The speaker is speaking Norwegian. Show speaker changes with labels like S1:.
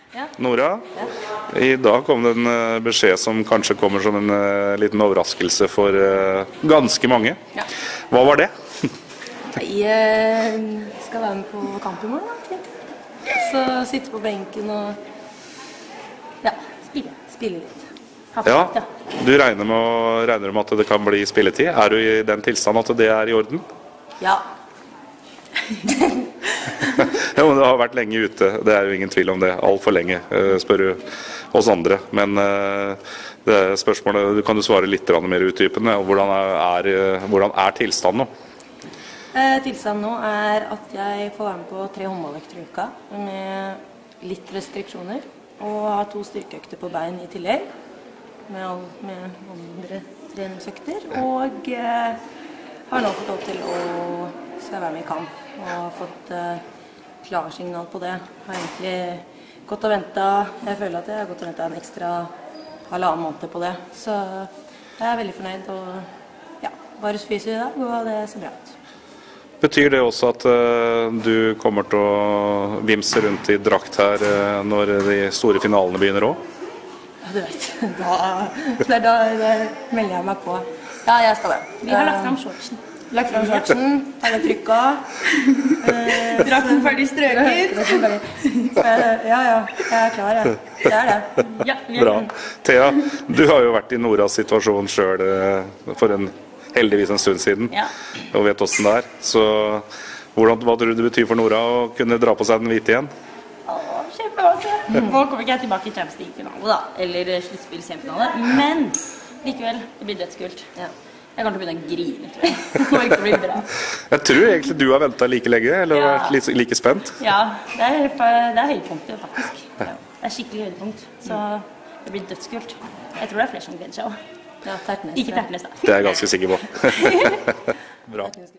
S1: Ja.
S2: Nora, i dag kom det en beskjed som kanskje kommer som en liten overraskelse for ganske mange.
S1: Ja.
S2: Hva var det?
S1: Jeg skal være med på kamp i morgen, da. Så sitte på benken og ja, spille litt.
S2: Ja, du regner med at det kan bli spilletid. Er du i den tilstand at det er i orden?
S1: Ja.
S2: Ja, men du har vært lenge ute, det er jo ingen tvil om det. Alt for lenge, spør du oss andre. Men det spørsmålet, kan du svare litt mer utdypende? Hvordan er tilstanden nå?
S1: Tilstanden nå er at jeg får være med på 3 håndballøkter i uka med litt restriksjoner. Og har 2 styrkeøkter på bein i tillegg med andre treningsøkter. Og har nå fått lov til å skal være med i kamp og har fått klarsignal på det. Har egentlig gått og ventet. Jeg føler at jeg har gått og ventet en ekstra 1,5 måned på det. Så jeg er veldig fornøyd og ja, bare spiser i dag og det ser bra ut.
S2: Betyr det også at du kommer til å vimse rundt i drakt her når de store finalene begynner også?
S1: Ja, du vet. Da melder jeg meg på. Ja, jeg skal det.
S3: Vi har lagt frem shortsen.
S1: Lagt frem shortsen, er det trykket.
S3: Drakten ferdig strøket.
S1: Ja, jeg er klar, jeg. Det er det.
S3: Ja,
S2: Bra. Thea, du har jo vært i Noras situasjon selv for heldigvis en stund siden, og vet hvordan det er. Så hva tror du det betyr for Nora å kunne dra på seg den hvite igjen?
S3: Kjempebra. Nå kommer ikke jeg tilbake i Champions League-finale da, eller sluttspill semifinale, men likevel, det blir dødskult. Jeg kommer til å begynne å grine, tror jeg. Det kommer ikke til å bli bra.
S2: Jeg tror egentlig du har ventet like lenge, eller vært like spent?
S3: Ja, det er høydepunktet faktisk. Det er skikkelig høydepunkt, så det blir dødskult. Jeg tror det er flere som gleder seg også.
S1: Ja, Tertnes.
S3: Ikke Tertnes da.
S2: Det er jeg ganske sikker på. Bra.